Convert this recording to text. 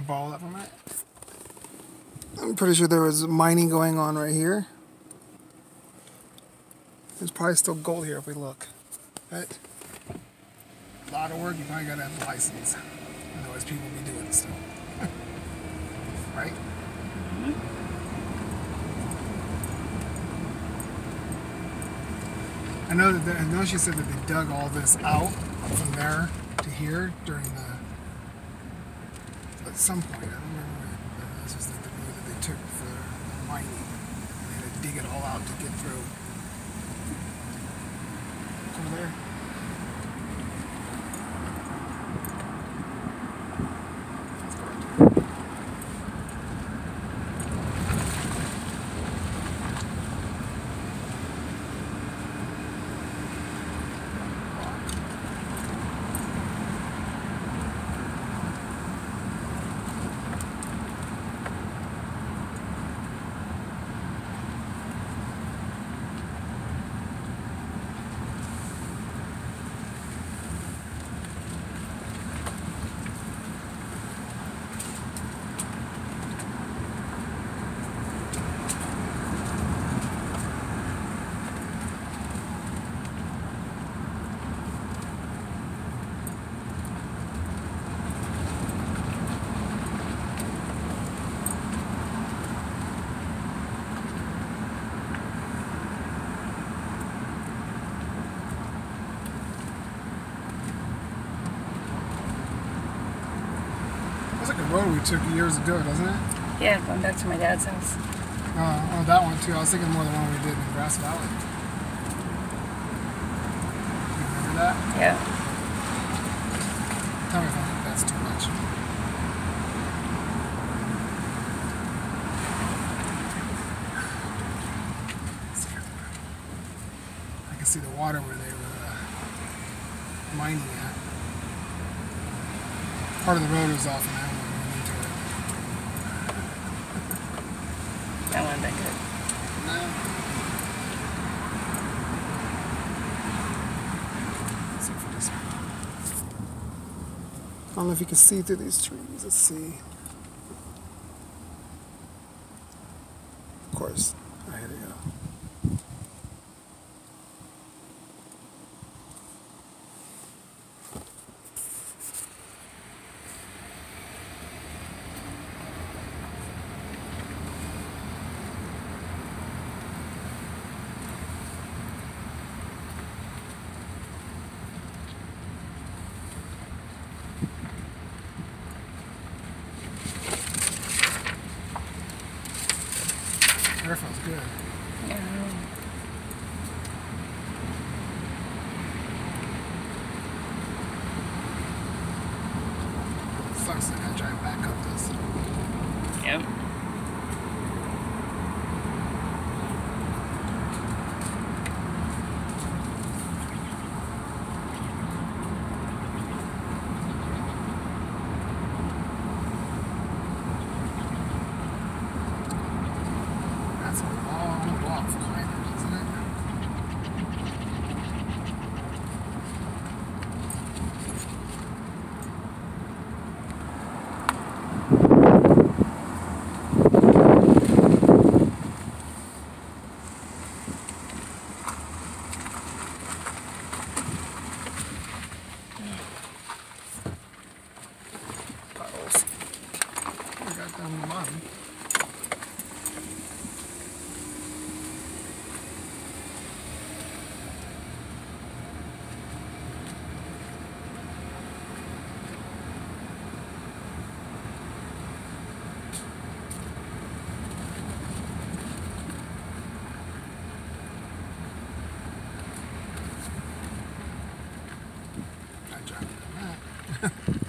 borrow that for a minute? I'm pretty sure there was mining going on right here. There's probably still gold here if we look. But a lot of work, you probably gotta have a license. Otherwise people will be doing it still. Right? I know she said that they dug all this out from there to here during at some point, I don't remember when, but this was like the road that they took for mining. They had to dig it all out to get through. It's over there. It's like a road we took years ago, doesn't it? Yeah, going back to my dad's house. Oh, that one too. I was thinking more the one we did in Grass Valley. You remember that? Yeah. Tell me if I think that's too much. I can see the water where they were mining at. Part of the road was off and I went into it. That wasn't that good. No. Let's see if we just... I don't know if you can see through these trees. Let's see. Of course. Right, here we go. Air feels good. Yeah. Sucks that I gotta drive back up this. Yep. That's a long walk for hikers, isn't it? Puddles. I got down the bottom. I dropped that.